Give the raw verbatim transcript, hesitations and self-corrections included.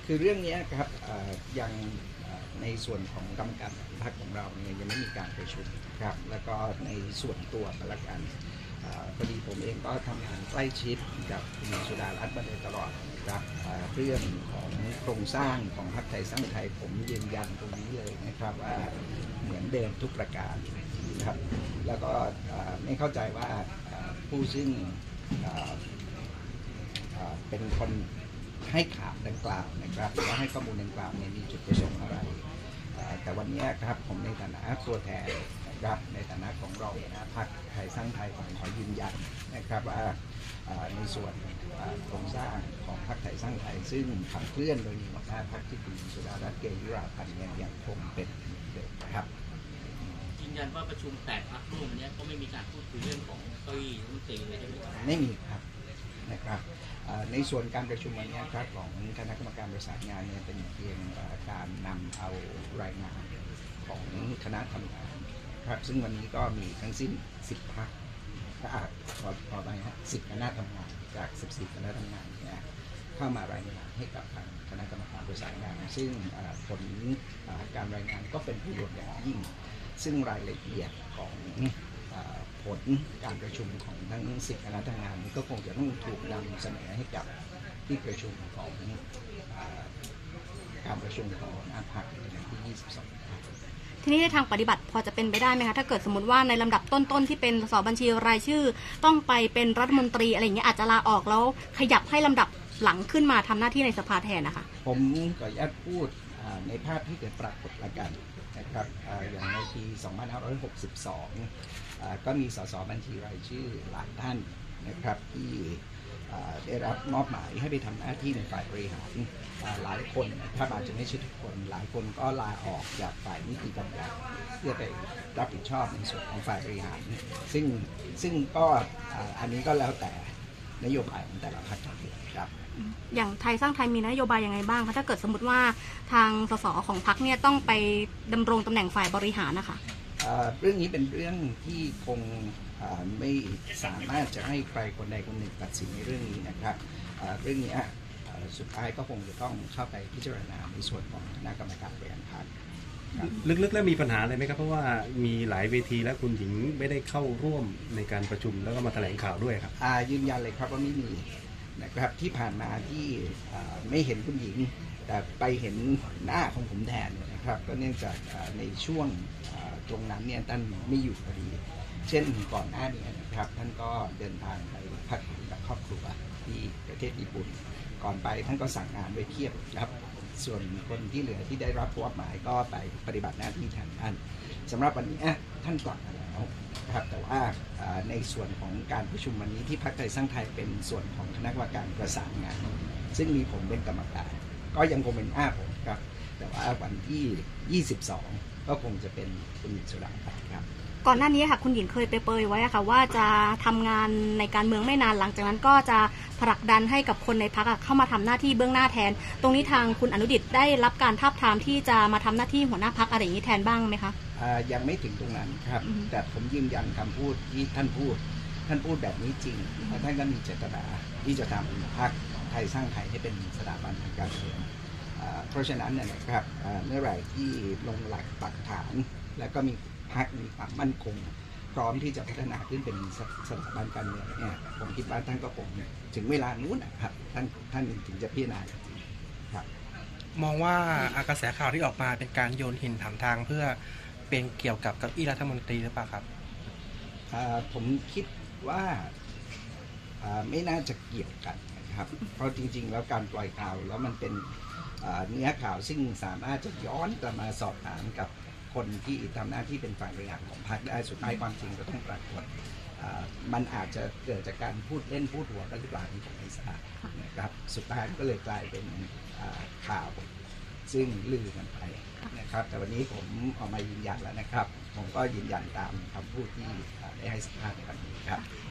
คือเรื่องนี้ครับยังในส่วนของกรรมการพรรคของเราเนี่ยยังไม่มีการประชุมครับแล้วก็ในส่วนตัวก็แล้วกันพอดีผมเองก็ทำงานใกล้ชิดกับคุณสุดารัตน์มาโดยตลอดนะครับเรื่องของโครงสร้างของพรรคไทยสร้างไทยผมยืนยันตรงนี้เลยนะครับว่าเหมือนเดิมทุกประการครับแล้วก็ไม่เข้าใจว่าผู้ซึ่งเป็นคนให้ข่าวดังกล่าวนะครับหรือว่าให้ข้อมูลดังกล่าวเนี่ยมีจุดประสงค์อะไรแต่วันนี้ครับผมในฐานะตัวแทนนะครับในฐานะของเรานะพรรคไทยสร้างไทยผมขอยืนยันนะครับว่าในส่วนโครงสร้างของพรรคไทยสร้างไทยซึ่งขับเคลื่อนโดยมีหัวหน้าพรรคที่คุณสุดารัตน์เกยุราพันธ์เนี่ยยังคงเป็นเดิมครับยืนยันว่าประชุมแปดพรรคร่วมนี้ก็ไม่มีการพูดคุยเรื่องของเก้าอี้รัฐมนตรีเลยใช่ไหมครับไม่มีครับนะครับในส่วนการประชุมวันนี้ครับของคณะกรรมการประสานงานเนี่ยเป็นเพียงการนำเอารายงานของคณะทำงานครับซึ่งวันนี้ก็มีทั้งสิ้นสิบพรรคก็อาจขอขอไปฮะสิบคณะทำงานจากสิบสี่คณะทำงานเนี่ยเข้ามารายงานให้กับทางคณะกรรมการประสานงานซึ่งผลการรายงานก็เป็นประโยชน์อย่างยิ่งซึ่งรายละเอียดของผลการประชุมของทั้งสิบคณะทำงานก็คงจะต้องถูกนำเสนอให้กับที่ประชุมของการประชุมของอาภาคในวันที่ยี่สิบสองทีนี้ในทางปฏิบัติพอจะเป็นไปได้ไหมคะถ้าเกิดสมมติว่าในลำดับต้นๆที่เป็นสบัญชีรายชื่อต้องไปเป็นรัฐมนตรีอะไรอย่างเงี้ยอาจจะลาออกแล้วขยับให้ลำดับหลังขึ้นมาทำหน้าที่ในสภาแทนนะคะผมขออนุญาตพูดในภาพที่เกิดปรากฏละกันนะครับอย่างในปีสองพันห้าร้อยหกสิบสองก็มีสสบัญชีรายชื่อหลายท่านนะครับที่ได้รับมอบหมายให้ไปทำหน้าที่ในฝ่ายบริหารหลายคนถ้าอาจจะไม่ใช่ทุกคนหลายคนก็ลาออกจากฝ่ายนิติบัญญัติเพื่อไปรับผิดชอบในส่วนของฝ่ายบริหารซึ่งซึ่งก็อันนี้ก็แล้วแต่นโยบายของแต่ละพรรคครับอย่างไทยสร้างไทยมีนโยบายยังไงบ้างคะถ้าเกิดสมมติว่าทางสสของพรรคเนี่ยต้องไปดำรงตำแหน่งฝ่ายบริหารนะคะเรื่องนี้เป็นเรื่องที่คงไม่สามารถจะให้ใครคนใดคนหนึ่งตัดสินในเรื่องนี้นะครับเรื่องนี้สุดท้ายก็คงจะต้องเข้าไปพิจารณาในส่วนของคณะกรรมการบริหารพรรคลึกๆแล้วมีปัญหาอะไรไหมครับเพราะว่ามีหลายเวทีแล้วคุณหญิงไม่ได้เข้าร่วมในการประชุมแล้วก็มาแถลงข่าวด้วยครับยืนยันเลยครับว่าไม่มีนะครับที่ผ่านมาที่ไม่เห็นคุณหญิงแต่ไปเห็นหน้าของผมแทนนะครับก็เนื่องจากในช่วงตรงนั้นเนี่ยท่านไม่อยู่พอดีเช่นก่อนหน้านี้นะครับท่านก็เดินทางไปพักผ่อนกับครอบครัวที่ประเทศญี่ปุ่นก่อนไปท่านก็สั่งงานไว้เพียบครับส่วนคนที่เหลือที่ได้รับมอบหมายก็ไปปฏิบัติหน้าที่แทนท่านสำหรับวันนี้ท่านกลับมาแล้วนะครับแต่ว่าในส่วนของการประชุมวันนี้ที่พรรคไทยสร้างไทยเป็นส่วนของคณะกรรมการประสานงานซึ่งมีผมเป็นกรรมการก็ยังคงเป็นอ้าผมครับแต่ว่าวันที่ยี่สิบสองก็คงจะเป็นคุณหญิงสุดารัตน์ครับก่อนหน้านี้ค่ะคุณหญิงเคยไปเปรยไว้ค่ะว่าจะทำงานในการเมืองไม่นานหลังจากนั้นก็จะผลักดันให้กับคนในพรรคเข้ามาทำหน้าที่เบื้องหน้าแทนตรงนี้ทางคุณอนุดิษฐ์ได้รับการทาบทามที่จะมาทำหน้าที่หัวหน้าพรรคอะไรอย่างนี้แทนบ้างไหมคะยังไม่ถึงตรงนั้นครับแต่ผมยืนยันคำพูดที่ท่านพูดท่านพูดแบบนี้จริงและท่านก็มีเจตนาที่จะทำพรรคไทยสร้างไทยให้เป็นสถาบันทางการเมืองเพราะฉะนั้นเนี่ยนะครับเมื่อไหร่ที่ลงหลักปักฐานและก็มีพรรคมีความมั่นคงพร้อมที่จะพัฒนาขึ้นเป็นสถาบันการเมืองเนี่ยผมคิดว่าท่านก็คงถึงเวลานู้นนะครับท่านท่านถึงจะพิจารณาครับมองว่ากระแสข่าวที่ออกมาเป็นการโยนหินถามทางเพื่อเป็นเกี่ยวกับเก้าอี้รัฐมนตรีหรือเปล่าครับผมคิดว่าไม่น่าจะเกี่ยวกันนะครับเพราะจริงๆแล้วการปล่อยข่าวแล้วมันเป็นเนื้อข่าวซึ่งสามารถจะย้อนกลับมาสอบถามกับคนที่ทำหน้าที่เป็นฝ่ายบริหารของพรรคได้สุดท้ายความจริงก็ต้องปรากฏมันอาจจะเกิดจากการพูดเล่นพูดหัวกันหรือเปล่าที่ผมไม่ทราบนะครับสุดท้ายก็เลยกลายเป็นข่าวซึ่งลือกันไปนะครับแต่วันนี้ผมออกมายืนยันแล้วนะครับผมก็ยืนยันตามคำพูดที่ได้ให้สัมภาษณ์ในวันนี้ครับ